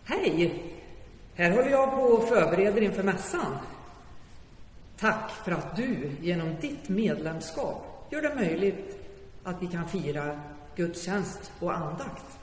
Hej! Här håller jag på och förbereder inför mässan. Tack för att du genom ditt medlemskap gör det möjligt att vi kan fira gudstjänst och andakt.